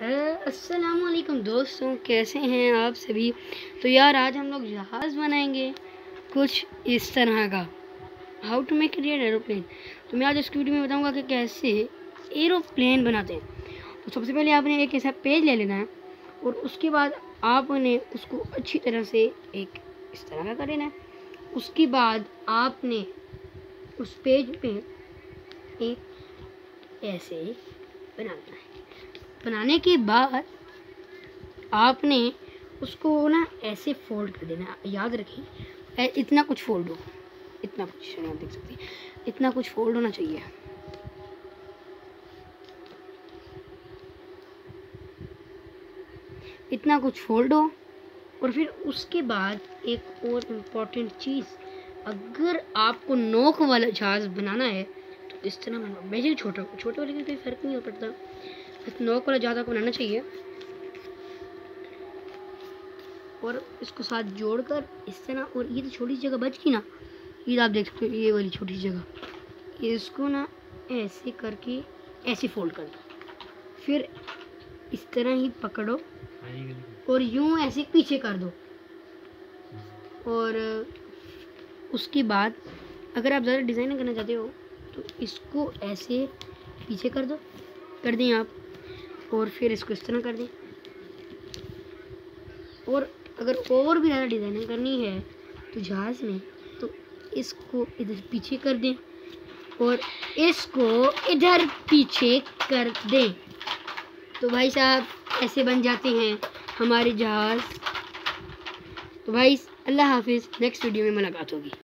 अस्सलामुअलैकुम दोस्तों, कैसे हैं आप सभी। तो यार आज हम लोग जहाज़ बनाएंगे कुछ इस तरह का, how to make create aeroplane. तो मैं आज इस वीडियो में बताऊंगा कि कैसे एरोप्लेन बनाते हैं। तो सबसे पहले आपने एक ऐसा पेज ले लेना है और उसके बाद आपने उसको अच्छी तरह से एक इस तरह का कर लेना है। उसके बाद आपने उस पेज पे एक ऐसे बनाना है। बनाने के बाद आपने उसको ना ऐसे फोल्ड कर देना। याद रखें इतना कुछ फोल्ड हो, इतना कुछ आप देख सकते हैं, इतना कुछ फोल्ड होना चाहिए। इतना कुछ फोल्ड हो। और फिर उसके बाद एक और इम्पोर्टेंट चीज़, अगर आपको नोक वाला जहाज बनाना है तो इस तरह बनाना। वैसे छोटा वाले का कोई फर्क नहीं पड़ता, बस नोक वाला जहाज आपको बनाना चाहिए। और इसको साथ जोड़कर इस तरह, और ये तो छोटी सी जगह बच गई ना, ये आप देख सकते हो, ये वाली छोटी सी जगह, इसको ना ऐसे करके ऐसे फोल्ड कर दो। फिर इस तरह ही पकड़ो और यूं ऐसे पीछे कर दो। और उसके बाद अगर आप ज़्यादा डिज़ाइन करना चाहते हो तो इसको ऐसे पीछे कर दें आप, और फिर इसको इस तरह कर दें। और अगर और भी ज़्यादा डिज़ाइनिंग करनी है तो जहाज़ में, तो इसको इधर पीछे कर दें और इसको इधर पीछे कर दें। तो भाई साहब ऐसे बन जाते हैं हमारे जहाज़। तो भाई अल्लाह हाफिज़, नेक्स्ट वीडियो में मुलाकात होगी।